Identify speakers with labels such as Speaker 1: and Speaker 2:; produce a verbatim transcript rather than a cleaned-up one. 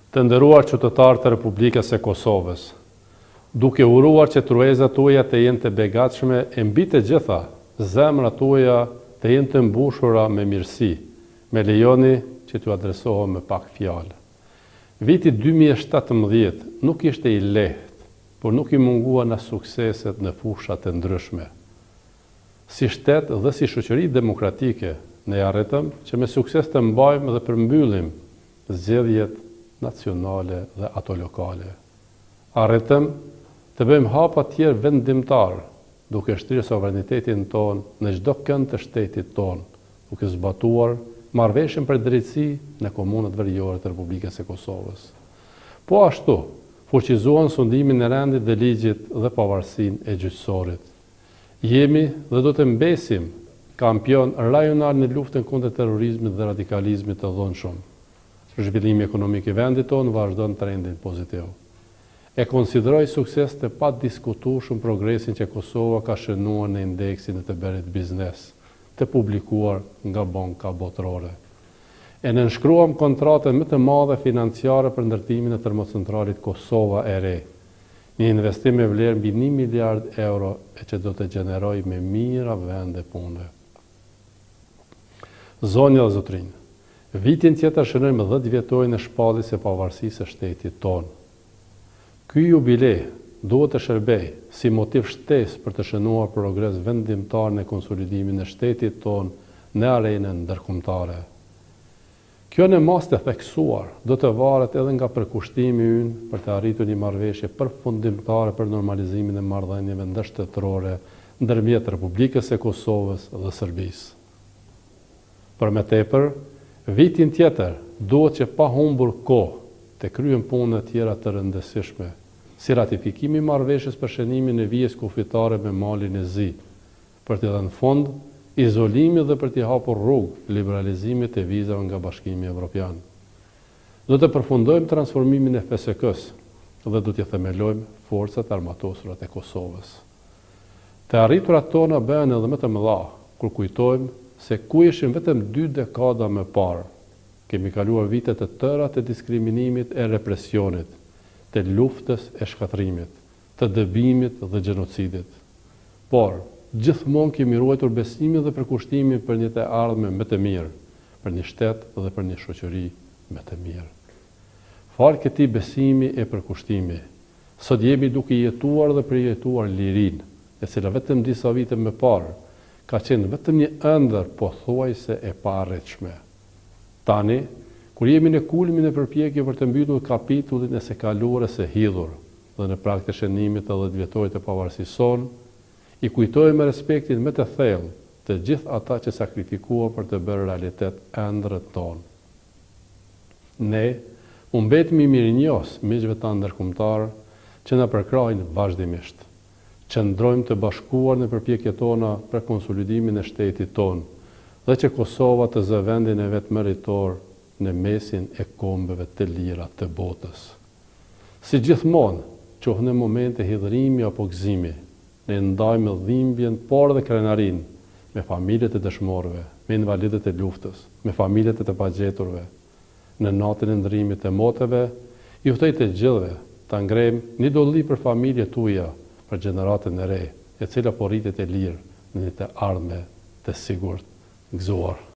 Speaker 1: Të nderuar qytetarë të Republikës e Kosovës, duke uruar që truezat tuaja të jenë të begatshme e mbi të gjitha, zemrat tuaja të jenë të mbushura me mirësi, me lejoni që t'ju adresohem me pak fjalë. Viti dy mijë e shtatëmbëdhjetë nuk ishte i lehtë, por nuk i munguan as sukseset në fusha të ndryshme. Si shtet dhe si shoqëri demokratike, ne arritëm që me sukses të mbajmë dhe përmbyllim zgjedhjet nacionale dhe ato lokale. Arritëm të bëjmë hapa tjerë vendimtar, duke shtrirë sovranitetin ton në çdo kënd të shtetit ton, duke zbatuar marrëveshjen për drejtësi në komunat veriore të Republikës së Kosovës. Po ashtu, fuqizuan sundimin e rendit dhe ligjit dhe pavarësinë e gjyqësorit. Jemi dhe do të mbesim kampion rajonal në luftën kundër terrorizmit dhe radikalizmit të dhunshëm. Zhvillimi ekonomik i vendit tonë vazhdon trendin pozitiv. E konsideroj sukses të pa diskutueshëm progresin që Kosova ka shënuar në indeksin e të bërit biznes, të publikuar nga banka botërore. E nënshkruam kontratën më të madhe financiare për ndërtimin e termocentralit Kosova e re, një investim me vlerë mbi një miliard euro e që do të gjenerojë me mira vende pune. Zonja dhe zotrinj, vitin tjetër shënojmë dhjetë vjetojnë e shpalljes së pavarësisë së shtetit tonë. Ky jubile duhet të shërbej si motiv shtesë për të shënuar progres vendimtar në konsolidimin e shtetit tonë në arenën ndërkombëtare. Kjo në mas të theksuar do të varet edhe nga përkushtimi ynë për të arritur një marrëveshje përfundimtare për normalizimin e marrëdhënieve ndërshtetërore ndërmjet Republikës së Kosovës dhe Serbisë. Për me tepër, vitin tjetër duhet që pa humbur kohë të kryen punë tjera të rëndësishme, si ratifikimi i marrëveshjes për shënimin e vijës kufitare me Malin e Zi, për të dhënë fund izolimit dhe për të hapur rrugë liberalizimit të vizave nga Bashkimi Evropian. Do të përfundojmë transformimin e F S K-s dhe do të themelojmë forcat armatosura të Kosovës. Të arriturat tona bëhen edhe më të mëdha kur kujtojmë se ku ishim vetëm dy dekada më parë. Kemi kaluar vite të tëra të diskriminimit e represionit, të luftës e shkatrimit, të dëbimit dhe gjenocidit. Por, gjithmonë kemi ruajtur besimin dhe përkushtimin për një të ardhme më të mirë, për një shtet dhe për një shoqëri më të mirë. Falë këtij besimi e përkushtimi, sot jemi duke jetuar dhe përjetuar lirinë, e cila vetëm disa vite më parë ka qenë vetëm një ëndër pothuajse e paarritshme. Tani, kur jemi në kulmin e përpjekjeve për të mbytur kapitullin e së kaluarës së hidhur dhe në prag të shënimit të dhjetë vjetorit të pavarësisë sonë, i kujtojmë me respektin më të thellë të gjithë ata që sakrifikuan për të bërë realitet ëndrrët tonë. Ne u mbetëm mirënjohës miqve tanë ndërkombëtar që na përkrahin vazhdimisht. Qëndrojmë të bashkuar në përpjekjet tona për konsolidimin e shtetit tonë dhe që Kosova të zë vendin e vetë meritor në mesin e kombeve të lira të botës. Si gjithmonë, qohë në momente hidhrimi apo gëzimi, ne ndajmë dhimbjen, por dhe krenarin, me familjet e dëshmorëve, me invalidet e luftës, me familjet e të pagjeturve. Në natën e ndrimit të moteve, i ftoj të gjithëve të ngrejmë një dolli për familjet tuaja, për gjeneratën e re, e cila po rritet e lirë në një të ardhme të sigurt. Gëzuar.